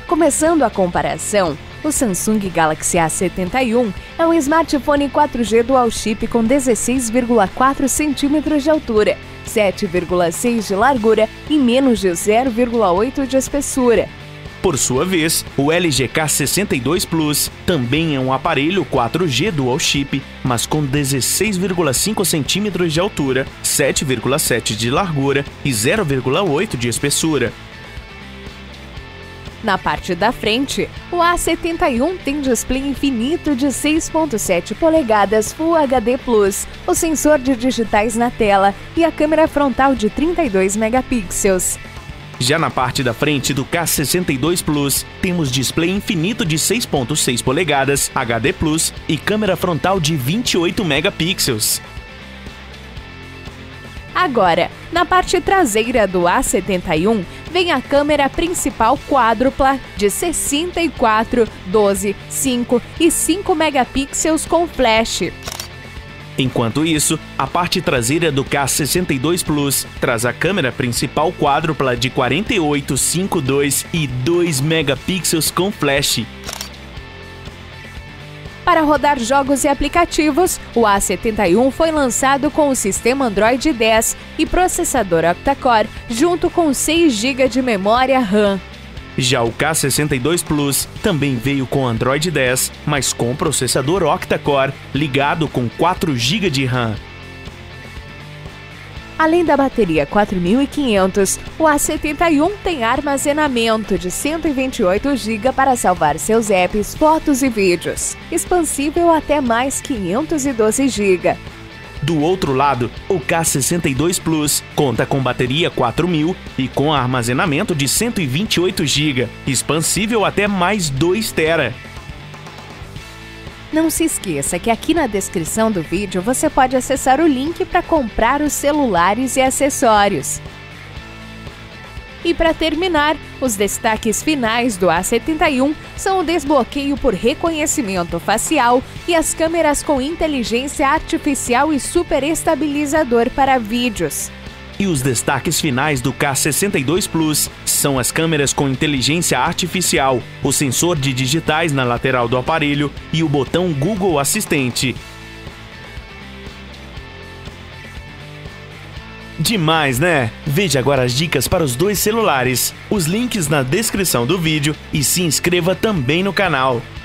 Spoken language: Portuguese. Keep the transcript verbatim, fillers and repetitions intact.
Começando a comparação, o Samsung Galaxy A setenta e um é um smartphone quatro G dual chip com dezesseis vírgula quatro centímetros de altura, sete vírgula seis de largura e menos de zero vírgula oito de espessura. Por sua vez, o L G K sessenta e dois Plus também é um aparelho quatro G dual chip, mas com dezesseis vírgula cinco centímetros de altura, sete vírgula sete de largura e zero vírgula oito de espessura. Na parte da frente, o A setenta e um tem display infinito de seis vírgula sete polegadas Full H D plus, o sensor de digitais na tela e a câmera frontal de trinta e dois megapixels. Já na parte da frente do K sessenta e dois Plus, temos display infinito de seis vírgula seis polegadas H D plus e câmera frontal de vinte e oito megapixels. Agora, na parte traseira do A setenta e um, vem a câmera principal quádrupla de sessenta e quatro, doze, cinco e cinco megapixels com flash. Enquanto isso, a parte traseira do K sessenta e dois Plus traz a câmera principal quádrupla de quarenta e oito, cinco, dois e dois megapixels com flash. Para rodar jogos e aplicativos, o A setenta e um foi lançado com o sistema Android dez e processador octa-core, junto com seis gigas de memória RAM. Já o K sessenta e dois Plus também veio com Android dez, mas com processador octa-core ligado com quatro gigas de RAM. Além da bateria quatro mil e quinhentos, o A setenta e um tem armazenamento de cento e vinte e oito gigas para salvar seus apps, fotos e vídeos, expansível até mais quinhentos e doze gigas. Do outro lado, o K sessenta e dois Plus conta com bateria quatro mil e com armazenamento de cento e vinte e oito gigas, expansível até mais dois tera. Não se esqueça que aqui na descrição do vídeo você pode acessar o link para comprar os celulares e acessórios. E para terminar, os destaques finais do A setenta e um são o desbloqueio por reconhecimento facial e as câmeras com inteligência artificial e super estabilizador para vídeos. E os destaques finais do K sessenta e dois Plus são as câmeras com inteligência artificial, o sensor de digitais na lateral do aparelho e o botão Google Assistente. Demais, né? Veja agora as dicas para os dois celulares, os links na descrição do vídeo e se inscreva também no canal.